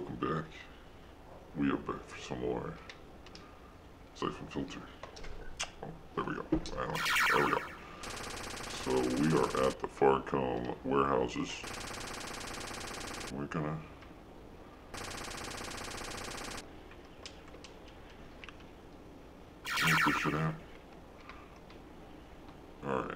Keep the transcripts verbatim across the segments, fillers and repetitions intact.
welcome back. We are back for some more Syphon filter. Oh, there we go. Wow. There we go. So we are at the pharcom warehouses. We're gonna check this shit out. Alright.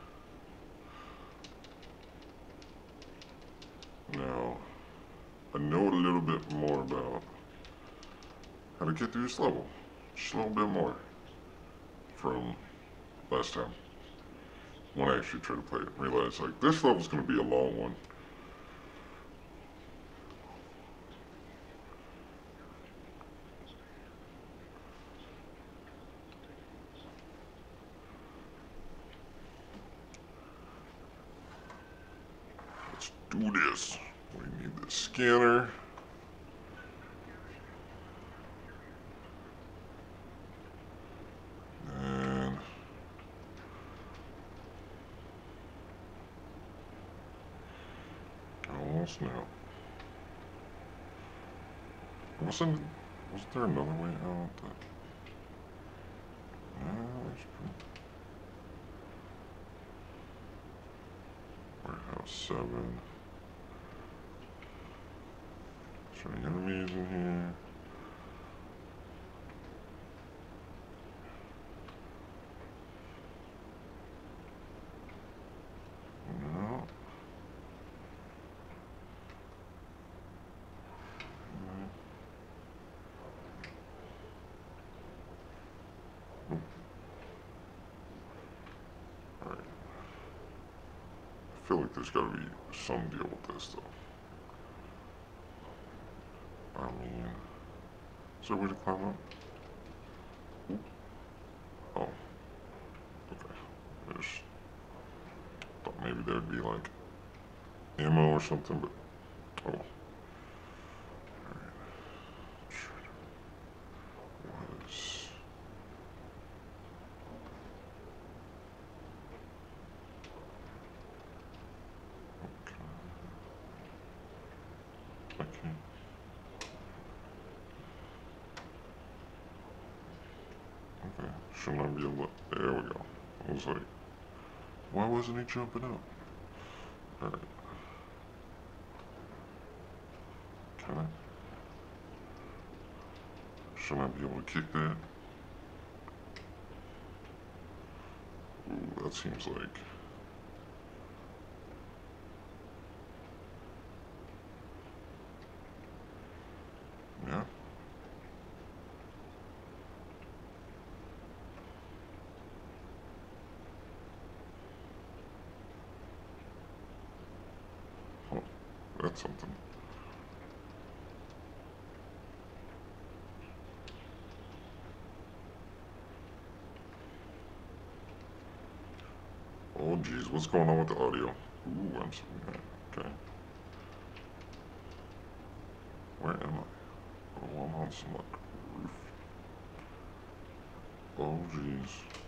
Now, I know a little bit more about how to get through this level. Just a little bit more from last time. When I actually tried to play it, realized like this level's gonna be a long one. Let's do this. We need the scanner. And almost now. Wasn't wasn't there another way out? That, no, there's warehouse seven. Is there any enemies in here? No. Alright. I feel like there's gotta be some deal with this though. I mean, is there a way to climb up? Ooh. Oh. Okay. I just thought maybe there'd be like ammo or something, but oh. Alright. Was okay. Okay. Okay, should not be able to, there we go. I was like, why wasn't he jumping up? Alright. Can I? Should I be able to kick that? Ooh, that seems like... Yeah. Oh, that's something. Oh geez, what's going on with the audio? Ooh, I'm sorry. Okay. Where am I? Oh, I'm on some like roof. Oh geez.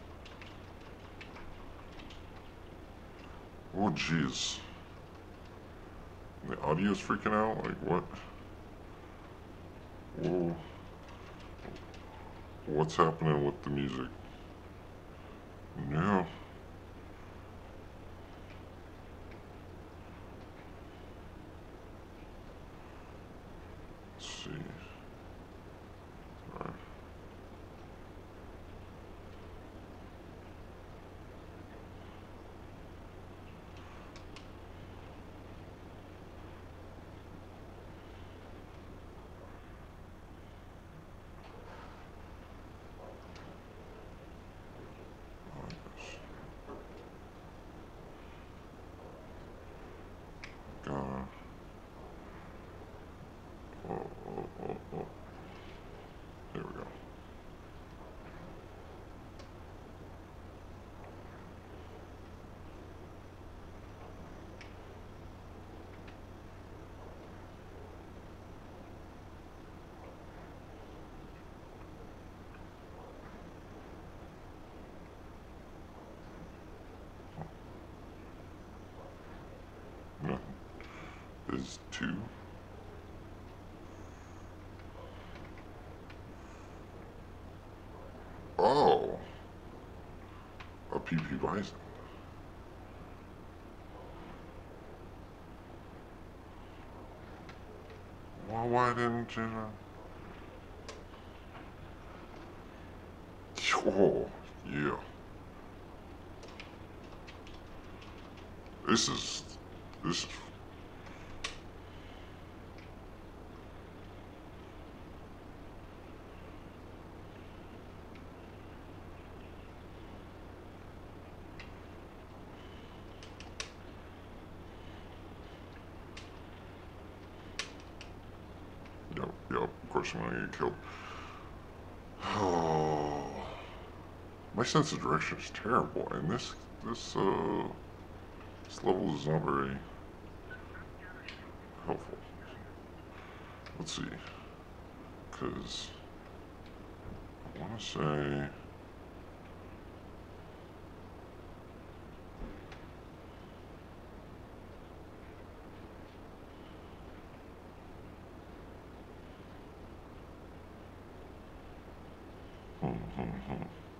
Oh jeez. The audio's freaking out? Like what? Whoa. What's happening with the music? Yeah. Let's see. Alright. God. Oh, oh, oh, oh. There we go. Nothing. Is two. Oh, a P P Bison. Well, why didn't you? Oh, yeah. This is, this is. Yep, yep, of course I'm gonna get killed. Oh, my sense of direction is terrible, and this, this, uh, this level is not very helpful. Let's see, because I want to say, hmm, hmm, hmm.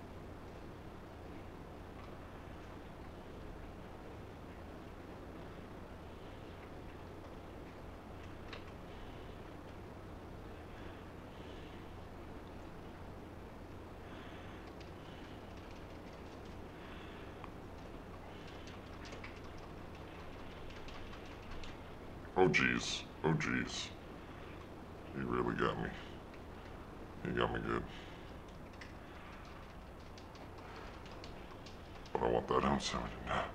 Oh geez, oh geez, he really got me. He got me good. But I want that M seven.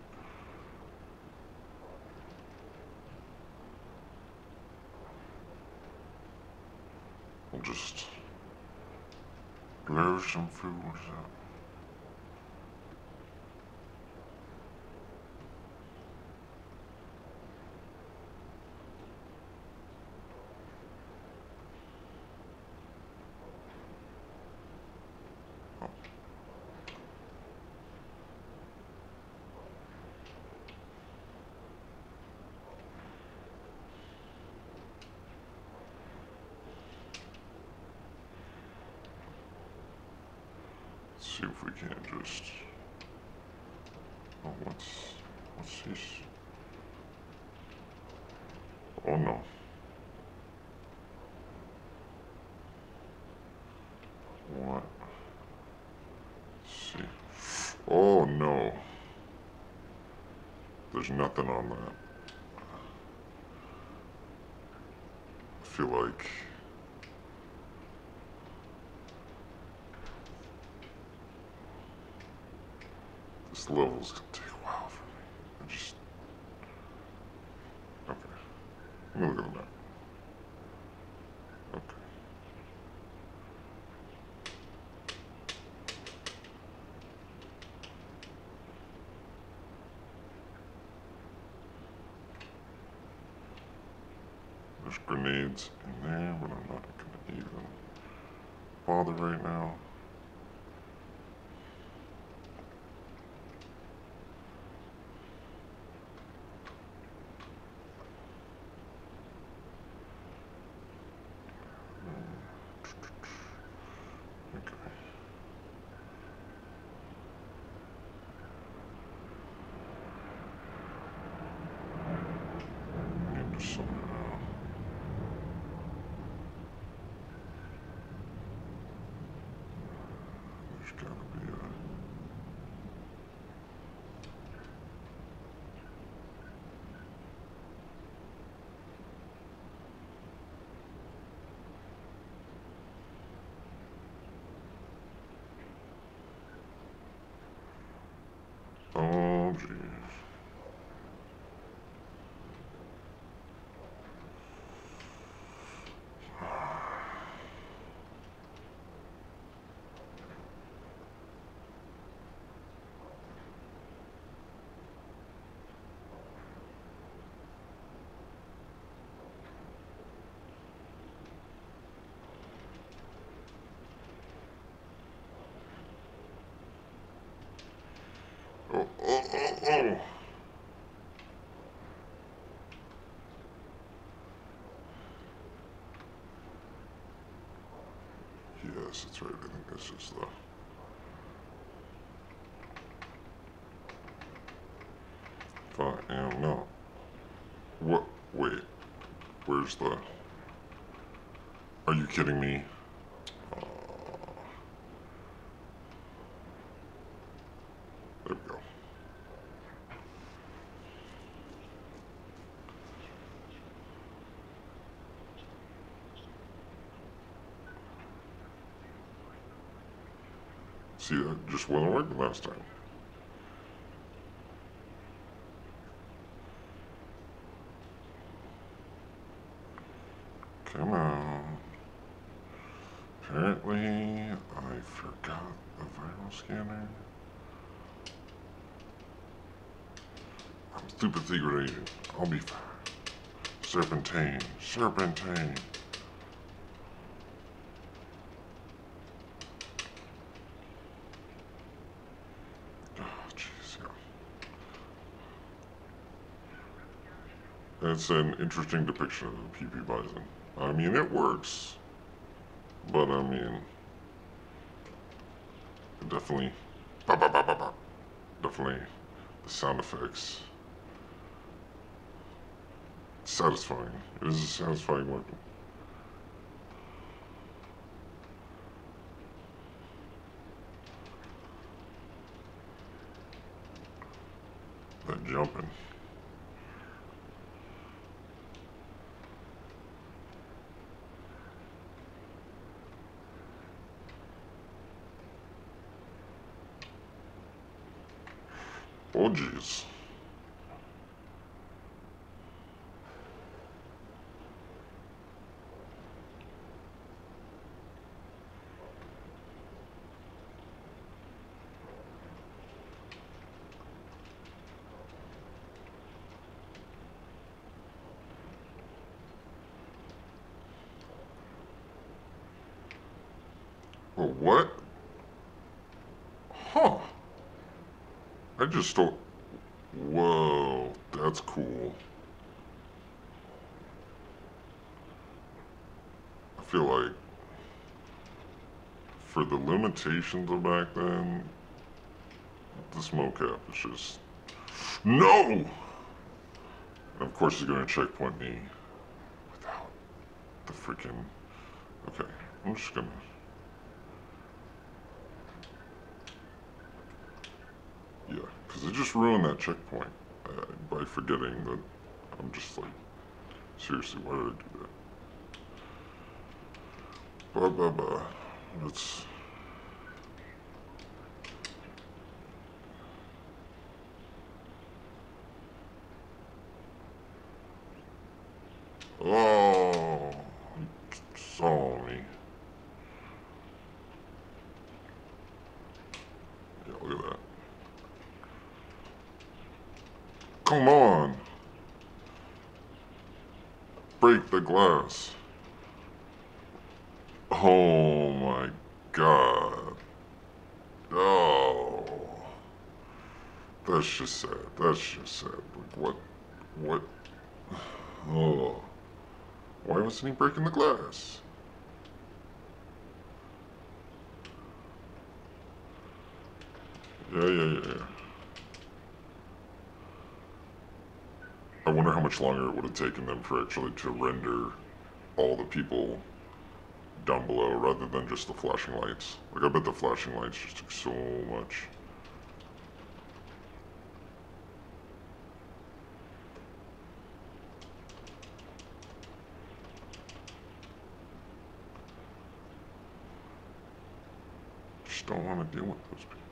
We'll just blur some food out. See if we can just. Oh, what's what's this? Oh no. What? Let's see. Oh no. There's nothing on that. I feel like. This level's gonna take a while for me. I just. Okay. Let me look at the map. Okay. There's grenades in there, but I'm not gonna even bother right now. Somehow. There's gotta be a. Oh, geez. Oh, oh, oh, oh. Yes, that's right. I think this is the. I am not. What? Wait. Where's the... Are you kidding me? Uh, there we go. See, that just wasn't working last time. Come on. Apparently, I forgot the viral scanner. I'm a stupid secret agent. I'll be fine. Serpentine. Serpentine. Oh, jeez, yeah. That's an interesting depiction of the P P Bison. I mean, it works. But, I mean, definitely, bah, bah, bah, bah, bah. Definitely the sound effects. It's satisfying. It is a satisfying weapon. That jumping. Oh, jeez. Oh, what? Huh. I just don't... Whoa, that's cool. I feel like for the limitations of back then, this mocap is just... No! And of course he's gonna checkpoint me without the freaking... Okay, I'm just gonna... Yeah, because it just ruined that checkpoint uh, by forgetting that I'm just like, seriously, why did I do that? Bah, bah, bah. Let's... Oh, he saw me. Yeah, look at that. Come on! Break the glass. Oh my god. Oh. That's just sad. That's just sad. Like, what? What? Oh. Why wasn't he breaking the glass? Yeah, yeah, yeah, yeah. I wonder how much longer it would have taken them for actually to render all the people down below rather than just the flashing lights. Like, I bet the flashing lights just took so much. Just don't want to deal with those people.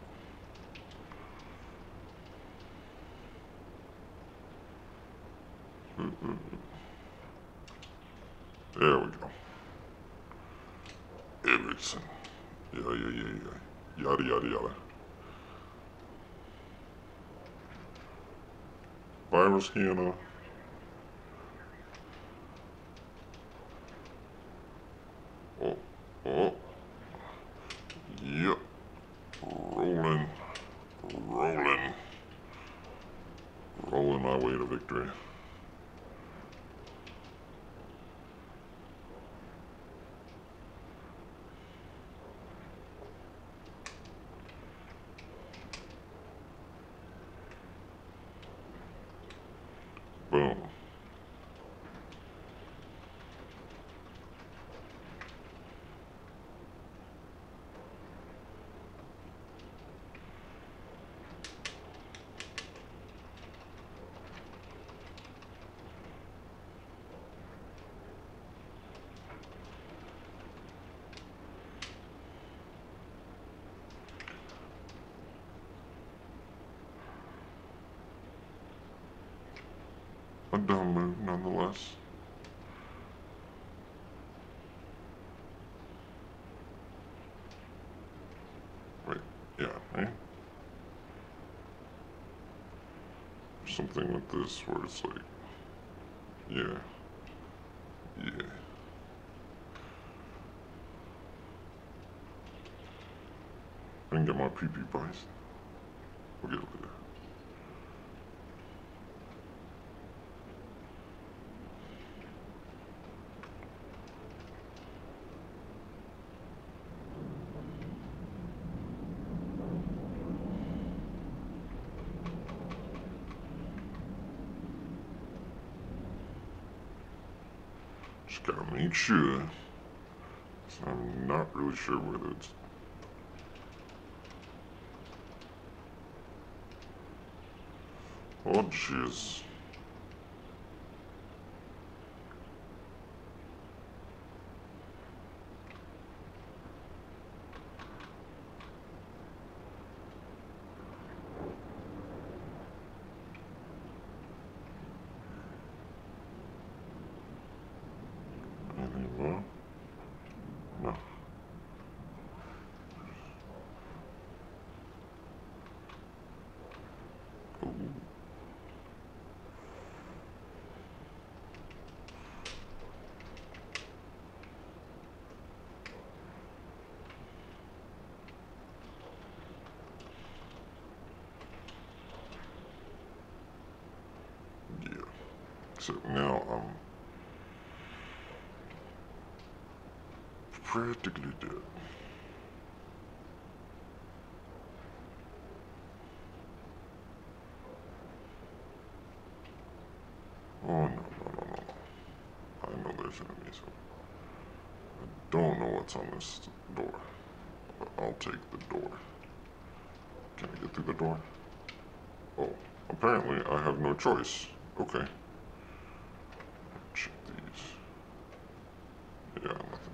There we go. Everything. Yeah, yeah, yeah, yeah. Yada, yada, yada. Viral scanner. Oh, oh. Yep. Rolling. Rolling. Rolling my way to victory. a dumb move nonetheless. Wait, yeah, right? Something with this where it's like, yeah, yeah. I can get my pee-pee bites. We'll get it later. Just gotta make sure. So I'm not really sure whether it's. Oh, jeez. Anything more? No. Ooh. Yeah. Except now I'm practically dead. Oh, no, no, no, no, no. I know there's enemies. I don't know what's on this door. But I'll take the door. Can I get through the door? Oh, apparently I have no choice. Okay. Check these. Yeah, nothing.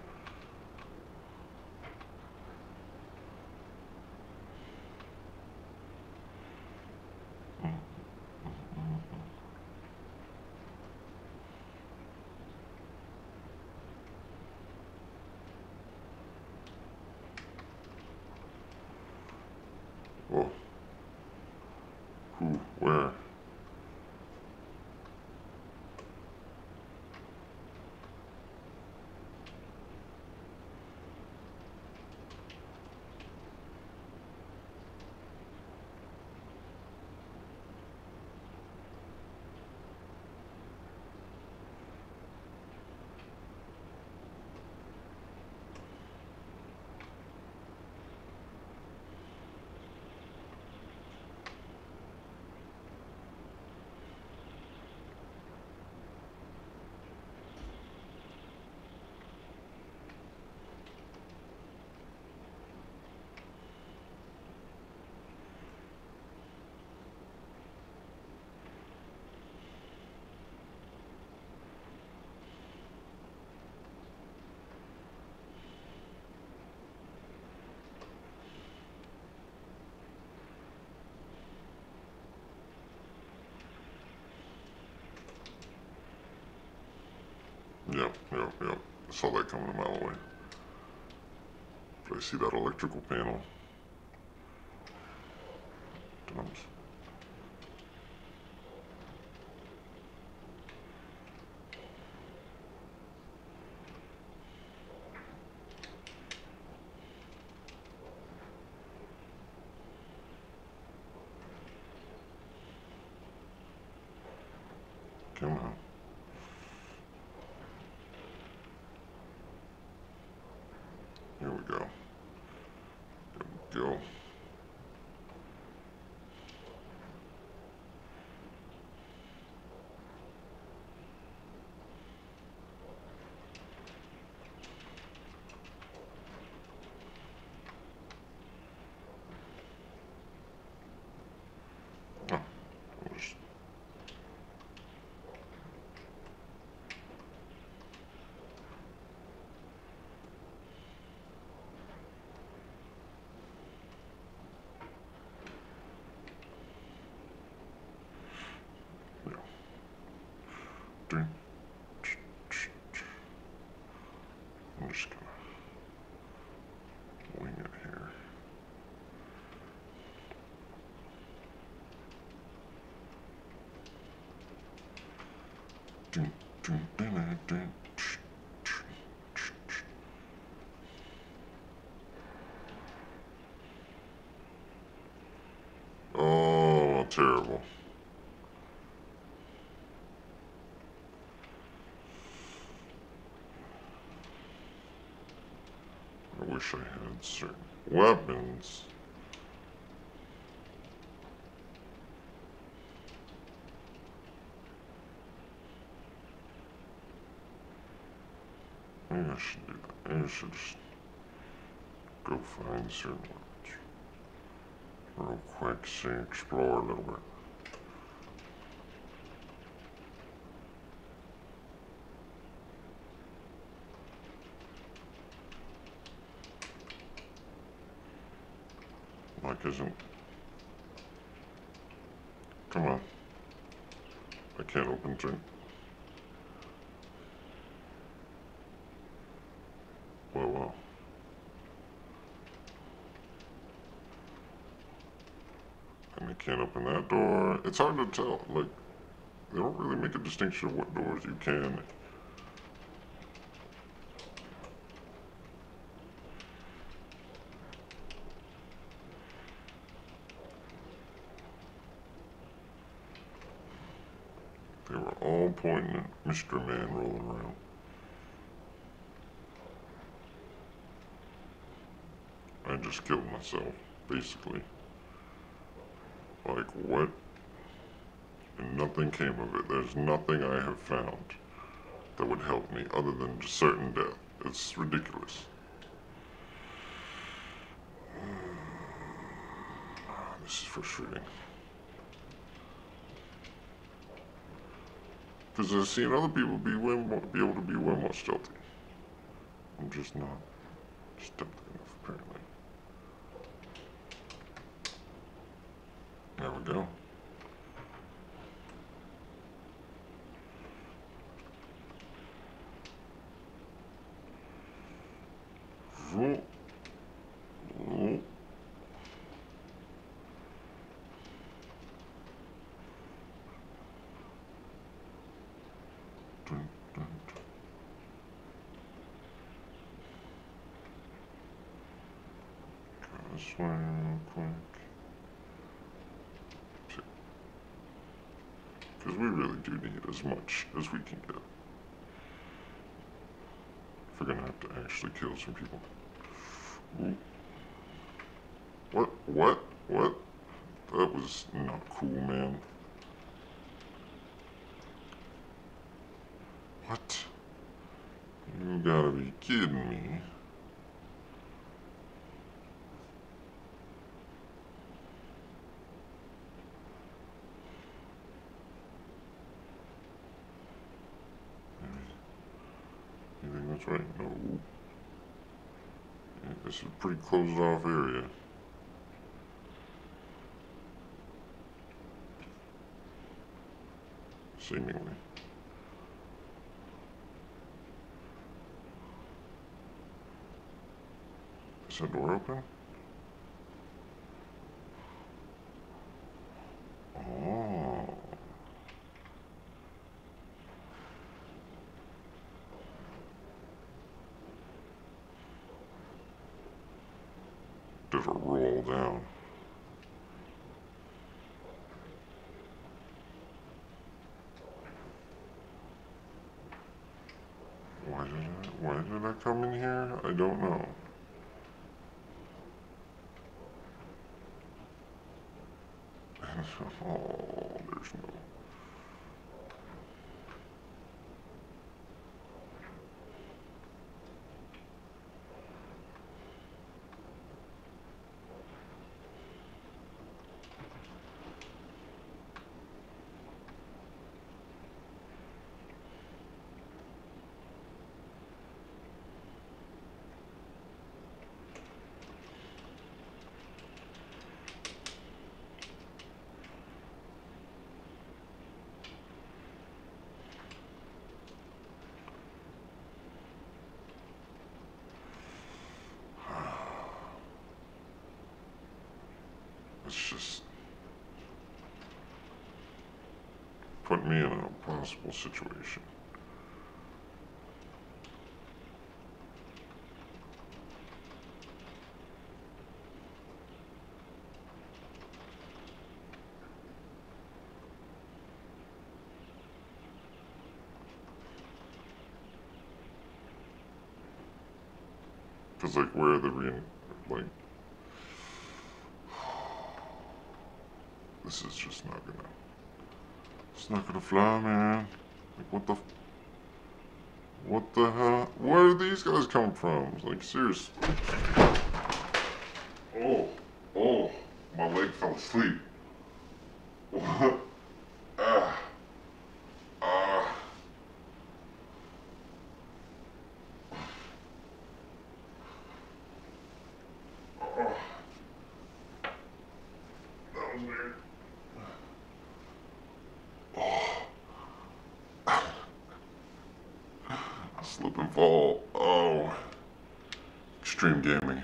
Whoa. Who? Where? Yep, yep, yep. I saw that coming a mile away. But I see that electrical panel. Drums. Come on. Here we go. Here we go. Oh, I'll just dun, I'm just gonna wing it here. Dun, dun, dun, dun, dun. Oh, terrible. I wish I had certain weapons. Maybe I should do that. Maybe I should just go find certain weapons real quick, see, explore a little bit. Like, isn't... Come on. I can't open through. Well, well. And I can't open that door. It's hard to tell. Like, they don't really make a distinction of what doors you can. They were all pointing at Mister Man rolling around. I just killed myself, basically. Like, what? And nothing came of it. There's nothing I have found that would help me other than just certain death. It's ridiculous. This is frustrating. Because I've seen other people be way more, be able to be way more stealthy. I'm just not stealthy enough, apparently. There we go. Vroom. Vroom. Dun, dun, dun. Go this way real quick. Because we really do need as much as we can get. If we're gonna have to actually kill some people. Ooh. What? What? What? That was not cool, man. What? You gotta be kidding me. You think that's right? No. Yeah, this is a pretty closed off area. Seemingly. Is that door open? Oh. Did a roll down. Why did I, why did I come in here? I don't know. Oh, there's no... put me in an impossible situation. Cause like where are the re like this is just not gonna it's not gonna fly, man. Like what the what the hell? Where are these guys coming from? Like seriously. Oh, oh, my leg fell asleep. What? Ah, ah. Oh, that was weird. Oh. Slip and fall. Oh. Extreme gaming.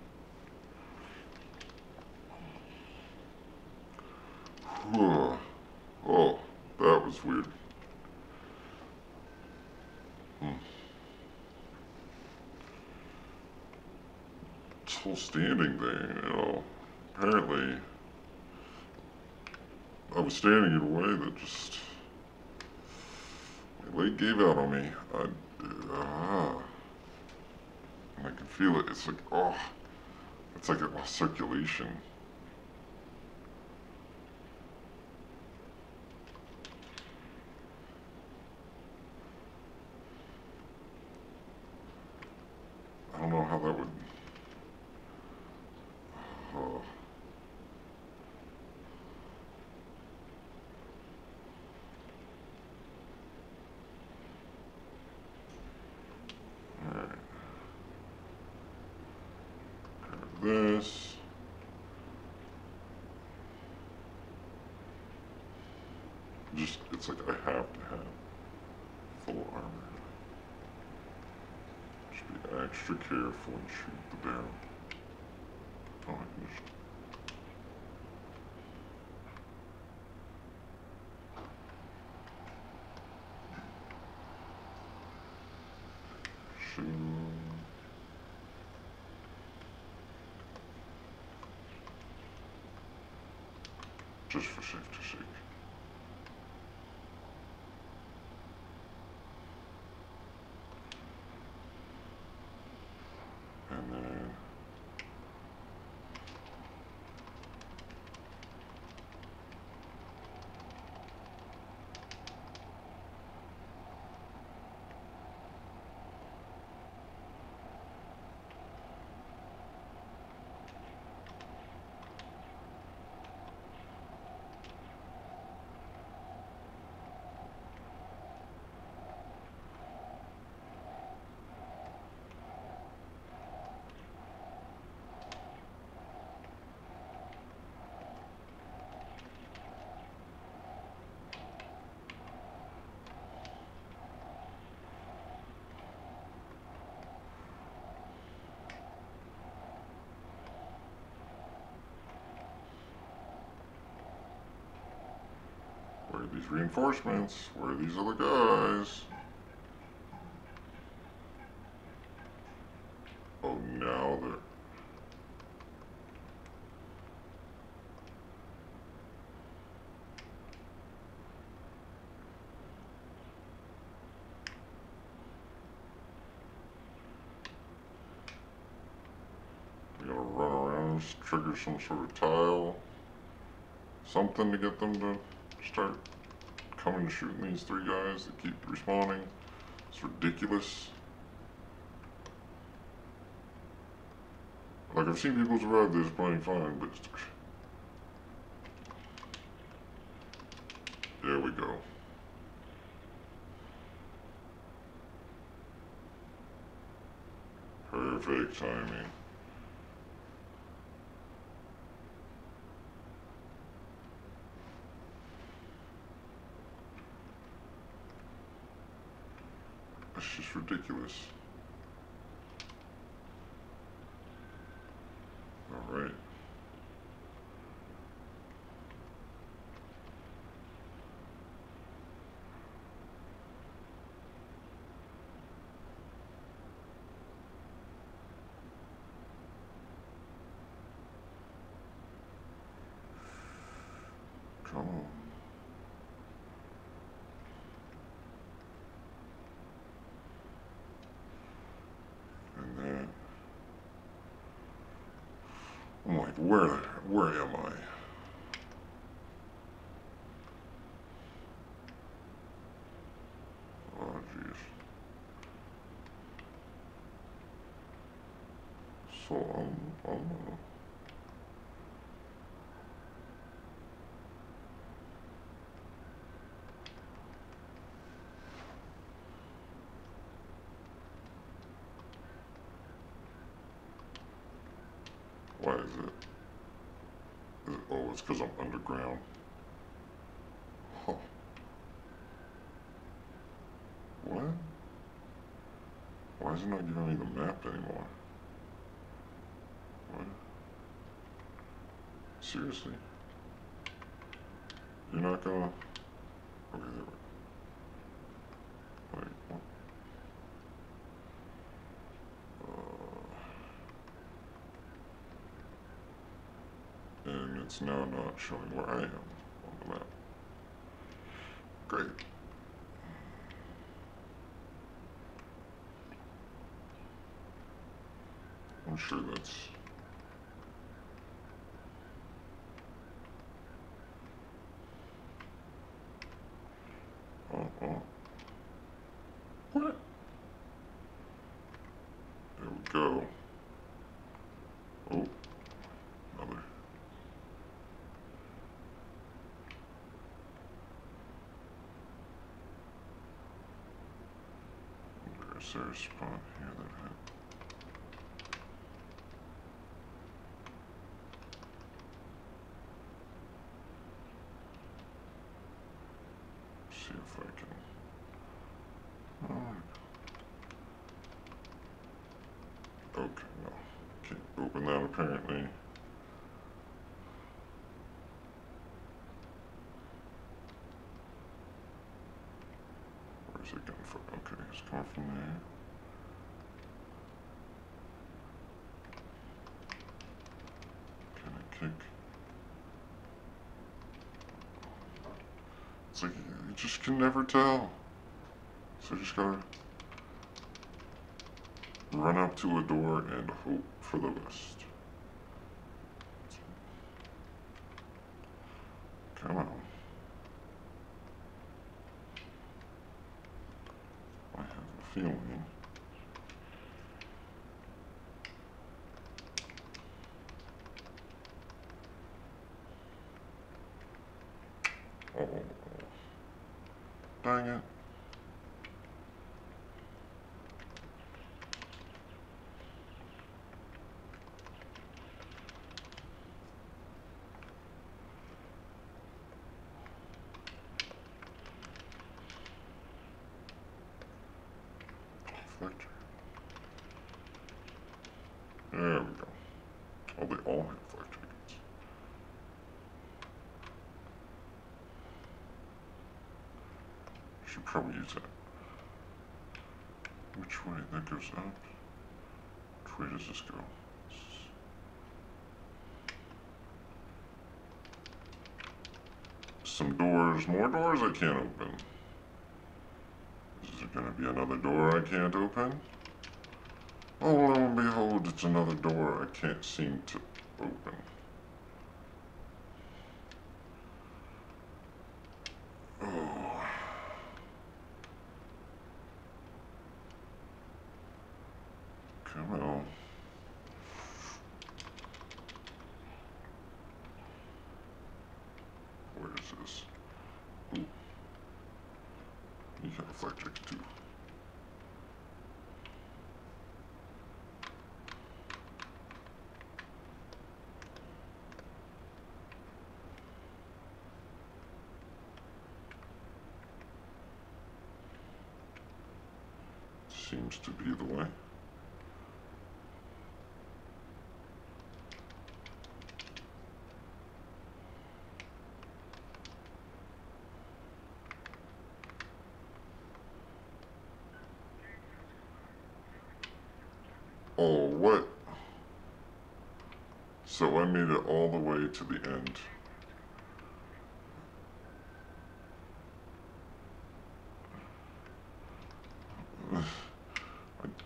Oh, oh, that was weird. Hmm. This whole standing thing, you know, apparently I was standing in a way that just, my leg gave out on me. I, ah, and I can feel it. It's like, oh, it's like it lost circulation. I don't know how that would, oh. Alright. This. Just, it's like I have to have full armor. Just be extra careful and shoot the barrel. Oh, I can just... Shoot. Just for safety's sake. And then where are these reinforcements? Where are these other guys? Oh, now they're... We gotta run around, trigger some sort of tile. Something to get them to start coming and shooting these three guys that keep respawning. It's ridiculous. Like, I've seen people survive this playing fine, but... There we go. Perfect timing. It's just ridiculous. All right. Come on. And then I'm like, where, where am I? Oh, jeez. So I'm, I'm uh, why is it? Is it oh, it's because I'm underground. Huh. What? Why is it not giving me the map anymore? What? Seriously? You're not gonna... Okay, there we go. Wait, what? Uh, and it's now not showing where I am on the map. Great. I'm sure that's... Oh, oh. What? There we go. Oh, another. Is there a spot here that had... See if I can... Oh. Okay, no. Can't open that apparently. Where's it coming from? Okay, it's coming from there. Can I kick? It's like, you just can never tell. So you just gotta run up to a door and hope for the best. Come on. I have a feeling. Oh, dang it. Reflector. There we go. Oh, they all have reflector gates. Should probably use that. Which way? That goes up. Which way does this go? Some doors. More doors I can't open. Is there gonna be another door I can't open? Oh, lo and behold, it's another door I can't seem to open. Oh. Come on. Where is this? Ooh. You have reflectors too. Seems to be the way. Oh, what? So I made it all the way to the end.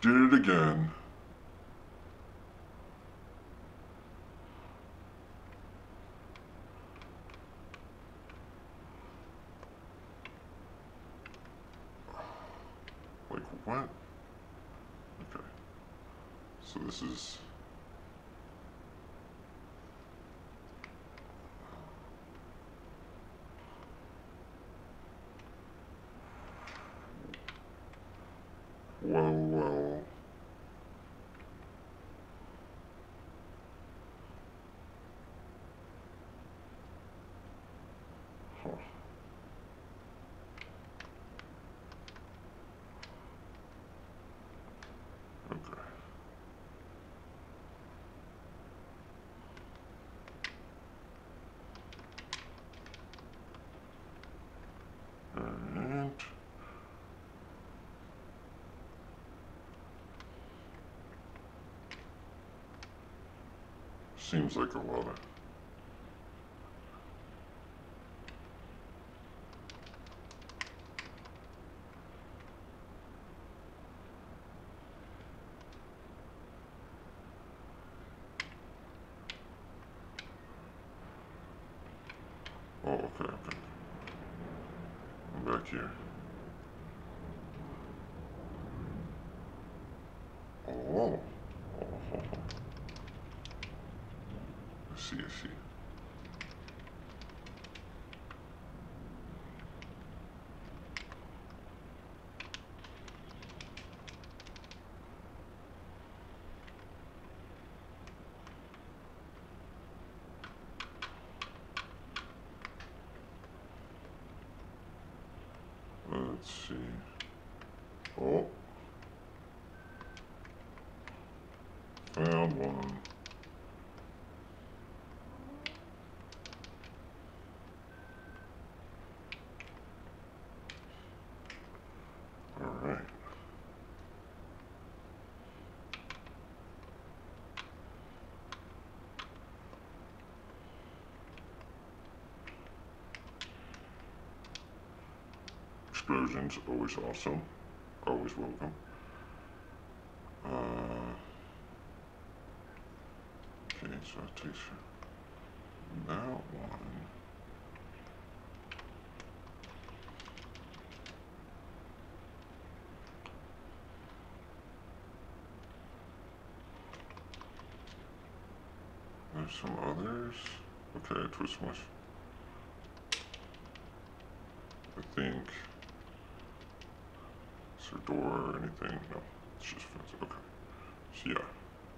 did it again. Like what? Okay. So this is... Well, well... Huh. Okay. And... Seems like a lot of... Oh, okay, okay. I'm back here. Oh. Oh. I see, I see. Let's see. Oh. Found one. Alright. Explosions, always awesome. Always welcome. Uh, okay, so that takes that one. There's some others. Okay, twist mush. I think. Is there a door or anything? No, it's just fence. Okay. So yeah.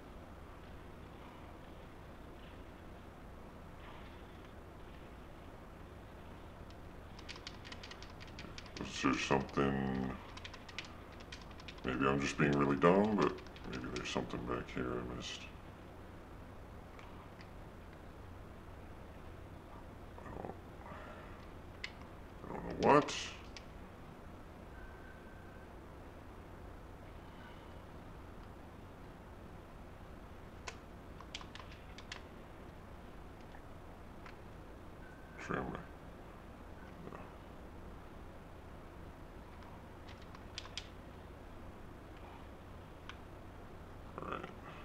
Is there something? Maybe I'm just being really dumb, but maybe there's something back here I missed. I don't, I don't know what. Tramway. No. Alright.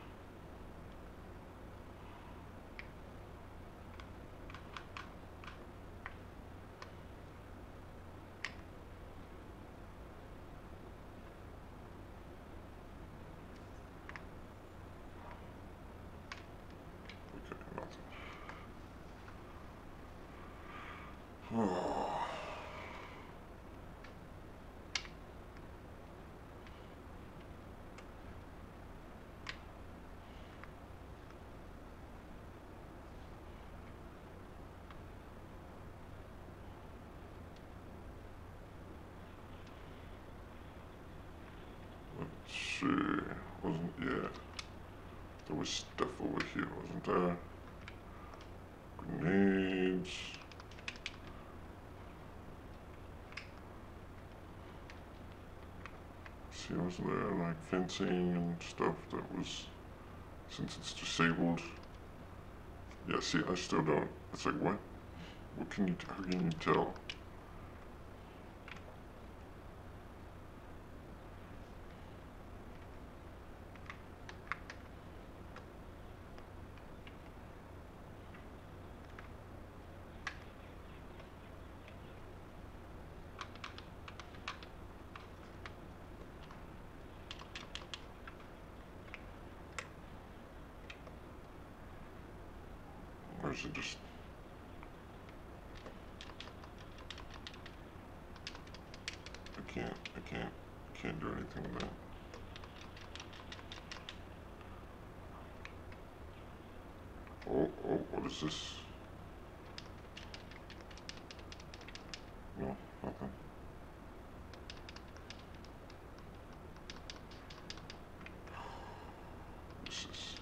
Okay, nothing. Oh. Let's see. Wasn't yet. There was stuff over here, wasn't there? Grenades. See, wasn't there like fencing and stuff that was, since it's disabled? Yeah, see, I still don't. It's like, what? What can you, how can you tell? is it just... I can't, I can't, can't do anything with that. Oh, oh, what is this? No, nothing. This is...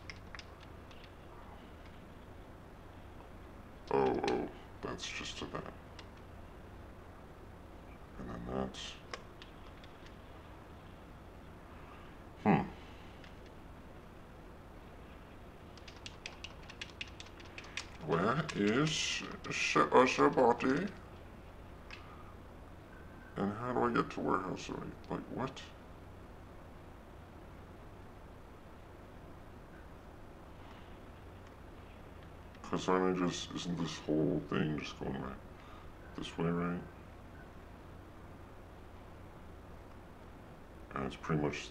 Oh, oh, that's just to that. And then that's... Hmm. Where is our body? And how do I get to warehouse already? Like, what? Because aren't I just, isn't this whole thing just going right this way, right? And it's pretty much...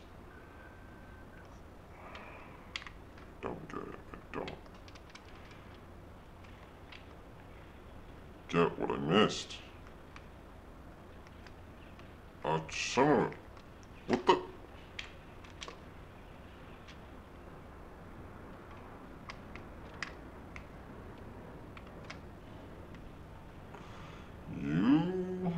Don't get it. I don't get what I missed. Oh, son of a... What the... You...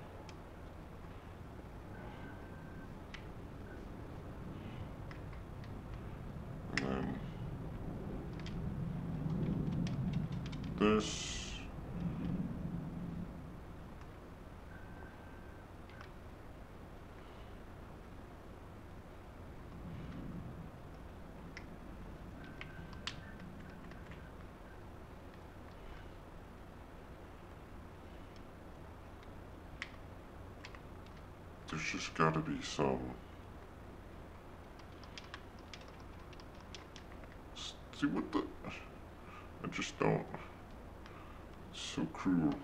And then... This... There's just gotta be some... See what the... I just don't... It's so cruel.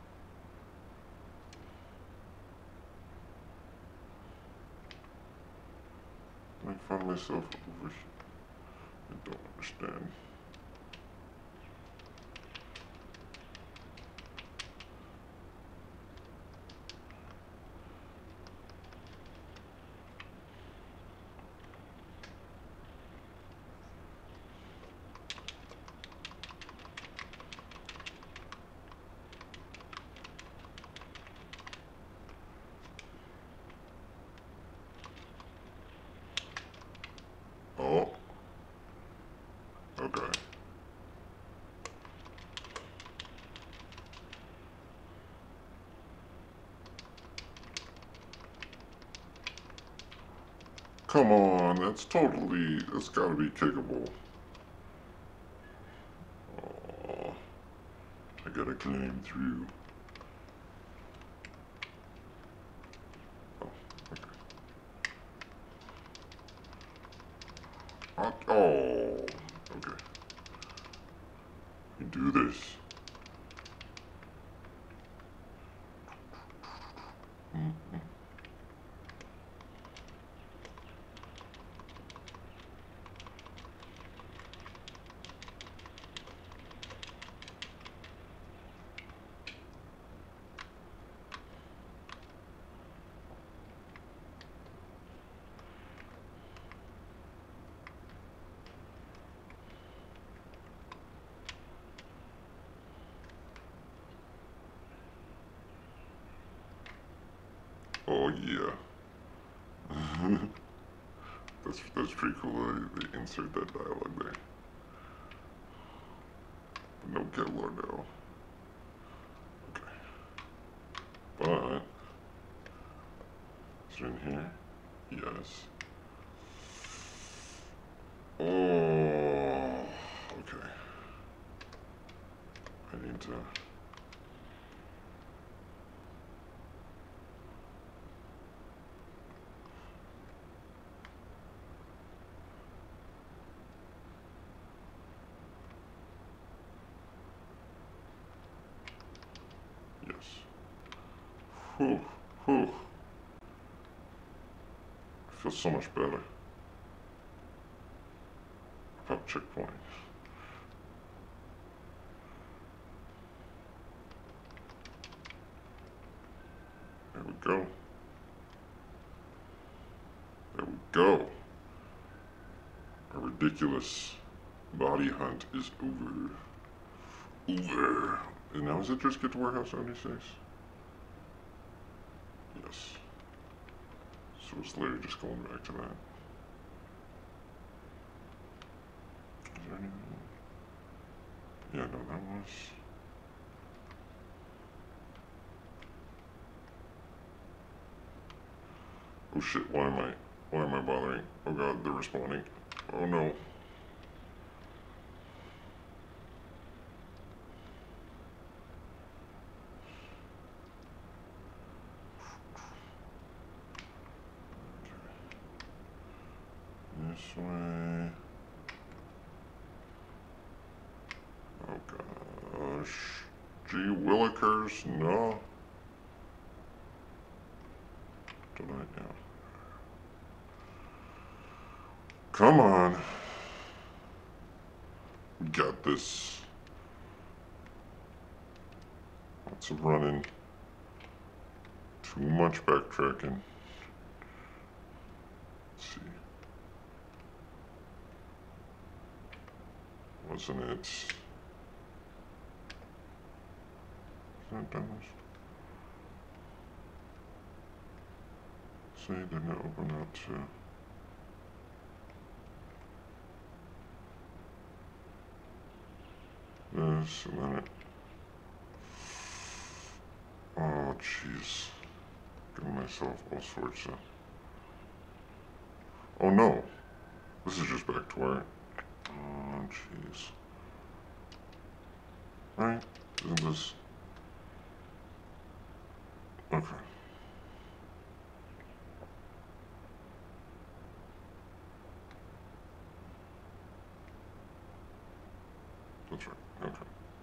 I find myself over here. I don't understand. Oh. Okay. Come on, that's totally, that's gotta be kickable. Oh, I gotta climb through. Oh, okay. Oh, oh, okay. You do this. Mm-hmm. Oh yeah. that's that's pretty cool. They, they insert that dialogue there. But no Kevlar though. Okay. But is it in here? Yes. Oh. Okay. I need to. Yes. Whew, whew. I feel so much better. Pop checkpoint. go. There we go. A ridiculous body hunt is over. Over. And now is it just get to warehouse seventy-six? Yes. So it's literally just going back to that. Is there anything? Yeah, no, that was... Oh shit, why am I, why am I bothering? Oh god, they're respawning. Oh no. This way. Oh gosh. Gee willikers, no. Did I, yeah. Come on. We got this. Lots of running. Too much backtracking. Let's see. Wasn't it? Is that Dennis? See, didn't it open up to... This, and then it... Oh, jeez. Giving myself all sorts of... Oh, no. This is just back to where... Oh, jeez. Right? Isn't this... Okay. That's right. Okay.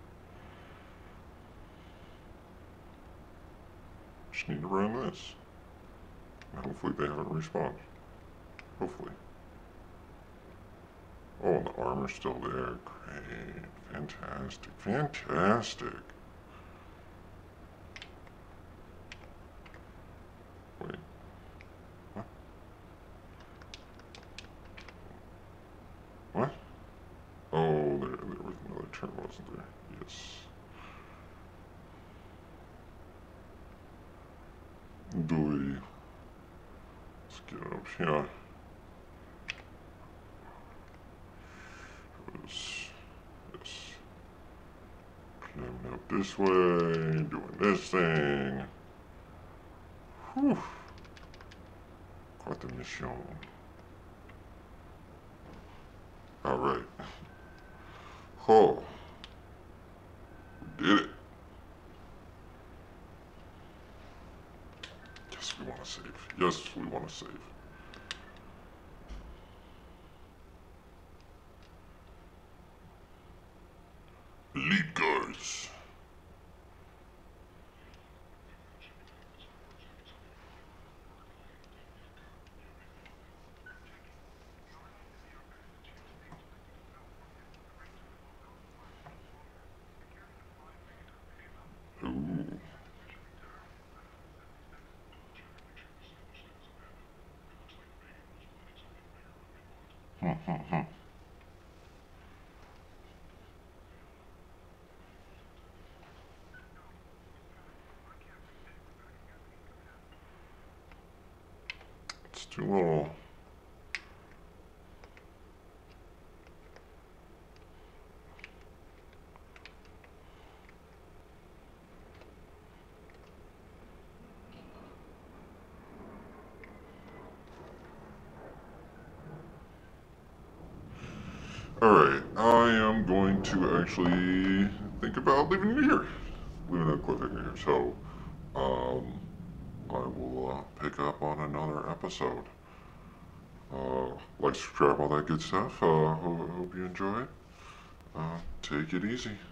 Just need to run this. And hopefully they haven't respawned. Hopefully. Oh, and the armor's still there. Great. Fantastic. Fantastic. Wait. What? What? Oh, there, there was another turn, wasn't there? Yes. Do we... Let's get up here. Yes. Yes. Climbing up this way, doing this thing. Whew. Quite the mission. Alright. Oh. We did it. Yes, we want to save. Yes, we want to save. Lead guards. Ooh. Hmm, hmm, hmm. It's too little. Alright, I am going to actually think about leaving it here. Leaving it a cliffhanger here. So, um, I will uh, pick up on another episode. Uh, like, subscribe, all that good stuff. Uh, ho hope you enjoy it. Uh, take it easy.